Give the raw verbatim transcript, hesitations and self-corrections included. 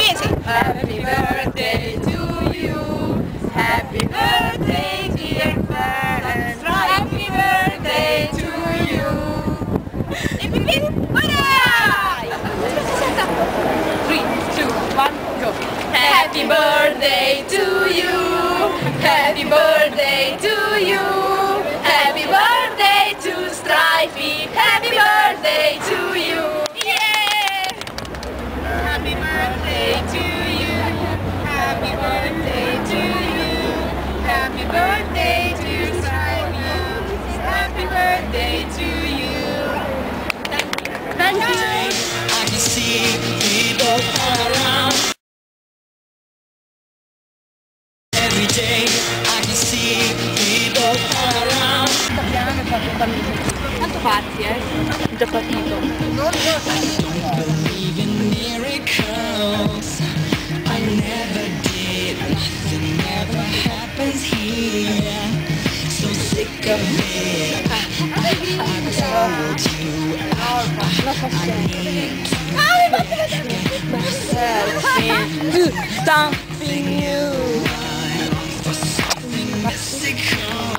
Music. Happy birthday to you. Happy birthday, dear friend. Happy birthday to you. E quindi, vai! three, two, one, go. Happy birthday to you. Happy birthday to you. Happy birthday to Strify. Happy birthday to you. Yeah! Happy birthday to you. Happy birthday to you. Happy birthday to Strify. Happy birthday to you. Thank you. Thank you. I can see people all around. Every day I can see people all around. Tanto parti, eh? Già partito. I don't believe in miracles. I never did. Nothing ever happens here. So sick of it. I told you I need to get myself into something new. For something mystical.